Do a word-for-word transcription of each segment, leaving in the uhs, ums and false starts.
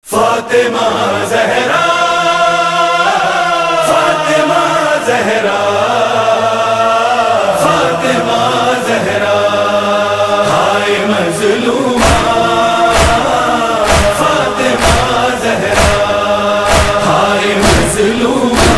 فاطمہ زہرا فاطمہ زہرا فاطمہ زہرا ہائے مظلومہ فاطمہ زہرا ہائے مظلومہ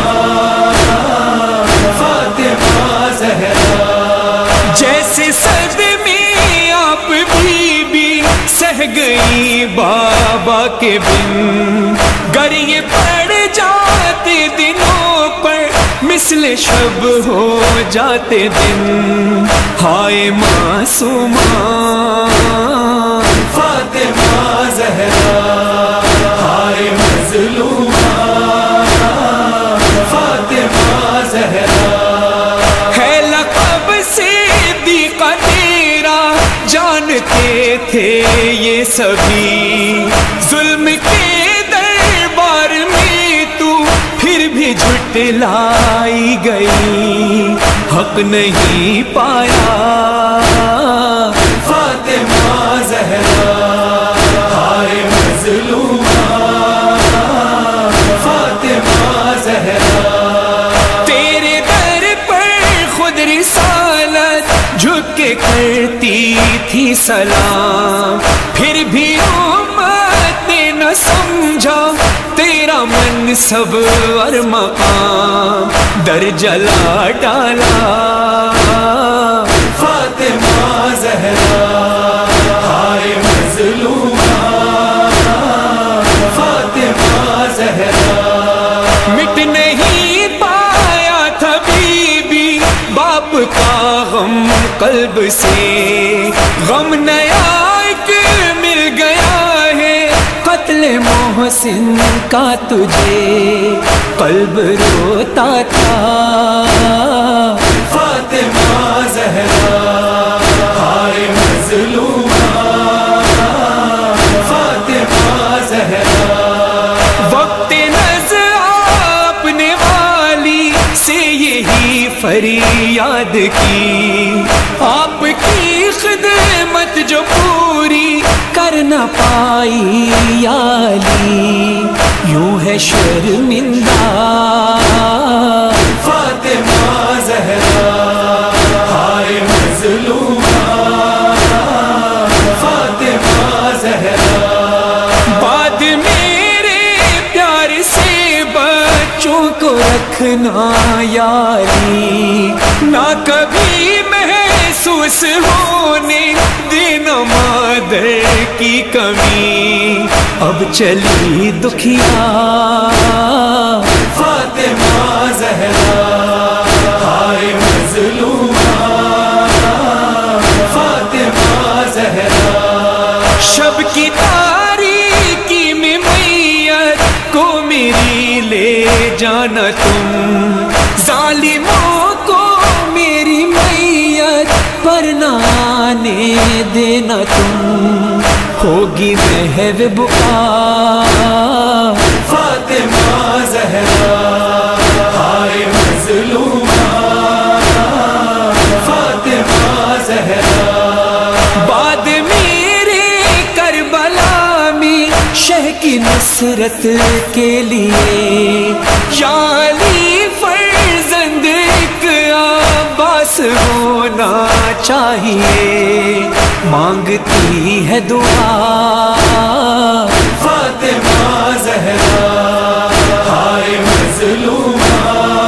فاطمہ زہرا جیسے صدمے آپ بی بی سہ گئی بابا کے بن، گر یہ پڑ جاتے دنوں پر مثل شب ہو جاتے دن، ہائے معصومہ فاطمہ زہرا ہائے مظلومہ فاطمہ زہرا ہے لقب صدیقہ تیرا، جانتے تھے یہ سبھی، ظلم کے دربار میں تو پھر بھی جھٹلائی گئی، حق نہیں پایا فاطمہ زہرا ہائے مظلومہ فاطمہ زہرا تیرے در پر خود رسالت جھک کے کرتی تھی سلام، پھر بھی امت نے نہ سمجھا تیرا منصب اور مقام، در جلا ڈالا فاطمہ زہرا ہائے مظلومہ فاطمہ زہرا مٹ نہیں پایا تھا بی بی باپ کا غم قلب سے، غم نیا ایک مل گیا ہے قتل محسن کا تجھے، قلب روتا تھا فاطمہ زہرا ہائے مظلومہ فاطمہ زہرا وقت نزع اپنے والی سے یہی فریاد کی، آپ کی خدمت جو پوری کر نہ پائی یالی، یوں ہے شرمندہ فاطمہ زہرا ہائے مظلومہ فاطمہ زہرا بعد میرے پیار سے بچوں کو رکھنا یاری، نہ کبھی محسوس ہونے دینا مادر کی کمی، اب چلی دکھیا فاطمہ زہرا ہائے مظلومہ فاطمہ زہرا شب کی تاریکی میں میت کو میری لے جانا تم، ظالموں کو میری میت پر نہ آنے دینا تم، ہوگی محو بکا فاطمہ زہرا ہائے مظلومہ فاطمہ زہرا بعد میرے کربلا میں شہ کی نصرت کے لیے، یا علی فرزند ایک عباس ہونا چاہیے، مانگتی ہے دعا فاطمہ زہرا ہائے مظلومہ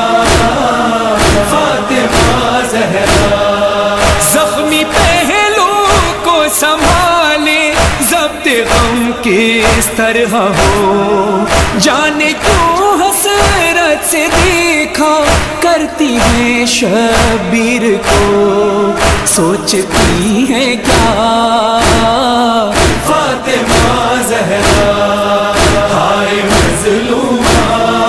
فاطمہ زہرا زخمی پہلو کو سنبھالے ضبط غم کس طرح ہو، جانے کیوں حسرت سے دیکھا کرتی ہے شبیر کو، سوچتی ہے کیا فاطمہ زہرا ہائے مظلومہ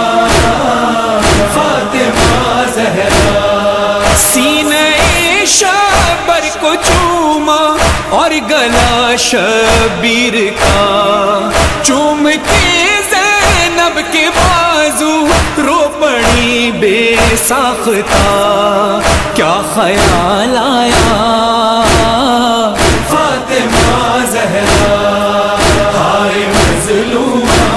فاطمہ زہرا سینہ شبر کو چوما اور گلا شبیر کا، چوم کے زینب کے بازو رو پڑی بے ساختہ، کیا خیال آیا فاطمہ زہرا ہائے مظلومہ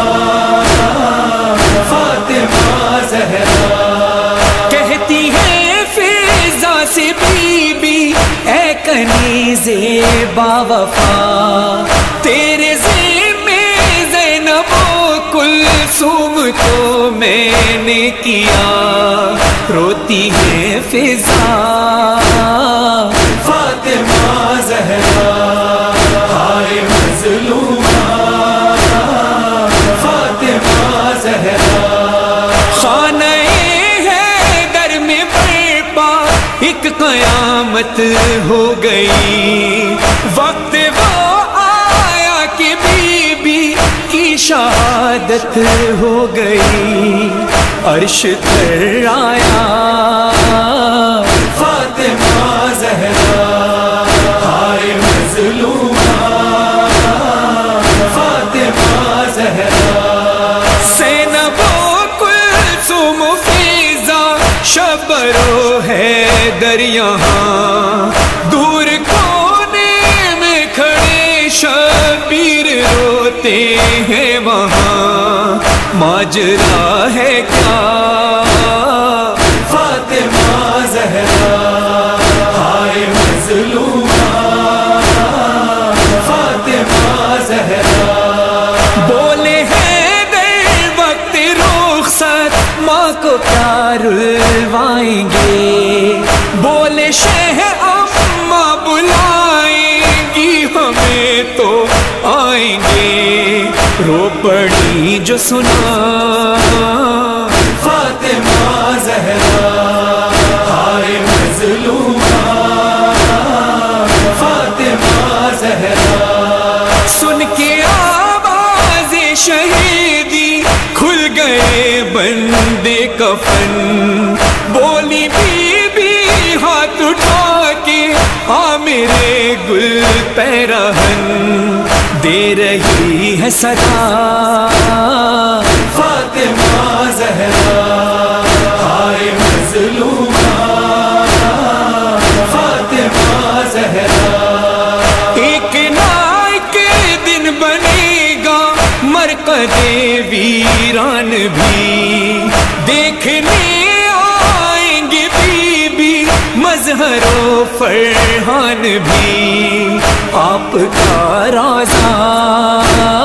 باوفا تیرے ذمے زینب و کلثوم کو میں نے کیا روتی ہے فضا فاطمہ زہرا ہائے مظلومہ فاطمہ زہرا خانہ حیدر میں برپا ایک قیامت ہو گئی وقت وہ آیا کہ بی بی کی شہادت ہو گئی عرش تھر آیا فاطمہ زہرا ہائے مظلومہ فاطمہ زہرا زینب و کلثوم فیضا شبرو حیدر یہاں دور کونے میں کھڑے شبیر روتے ہیں وہاں ماجرا ہے کیا فاطمہ زہرا ہائے مظلومہ فاطمہ زہرا بولے ہیں در وقت رخصت ماں کو کیا رلوائیں گے بولے شہ اماں بلائیں گی ہمیں تو آئیں گے رو پڑی جو سنا فاطمہ زہرا ہائے مظلومہ فاطمہ زہرا سن کے آواز شہیدی کھل گئے بندے کفن بولی بی بی ہاتھ اٹھا کے آ میرے گل پیرہن دے رہی ہے صدا فاطمہ زہرا ہائے مظلومہ فاطمہ زہرا ایک نہ ایک دن بنے گا مرقد ویران بھی دیکھنے آئیں گے بی بی مظہر و فرحان بھی آپ کا روضہ